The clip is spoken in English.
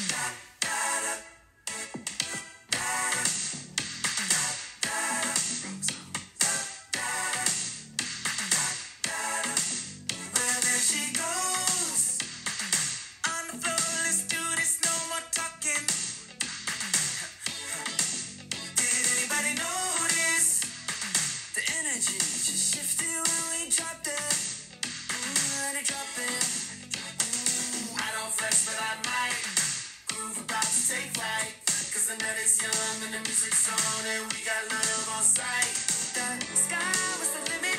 Well, there she goes on the floor. Let's do this. No more talking. Did anybody notice the energy just shifted when we dropped it? Let it drop it. I don't flex, but I might. Groove about to take flight. Cause the night is young and the music's on and we got love on sight. The sky was the limit.